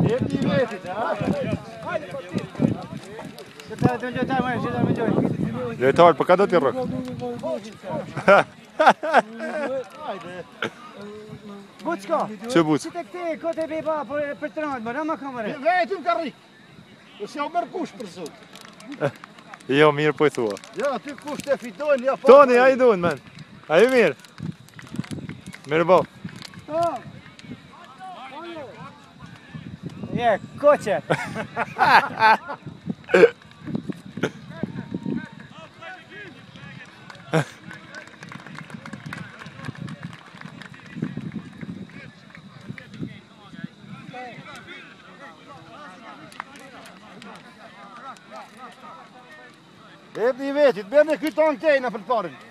Jep një vetit, ha? Lojtar, për ka do t'i rrëk? Buçka? Që buç? Që të këti, kote beba për të rëndë, më ka mëre. Vetim ka rrik.Ës ja mërë kush për zot. Jo, mirë po i thua. Ja, ty kush të fitojnë, ja pa. Toni, a i duen, men. A i mirë. Mirë bo. Je, koqe. Jep një vetit, bërë në kyton tejna për parin.